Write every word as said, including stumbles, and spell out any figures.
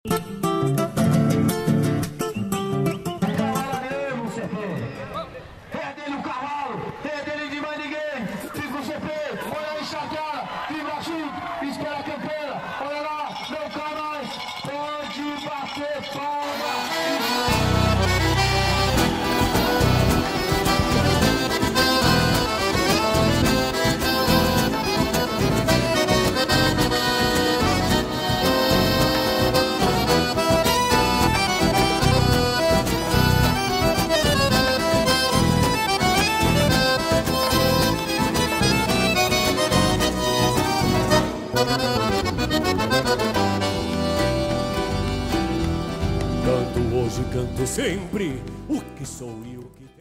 Canto hoje, canto sempre, o que sou e o que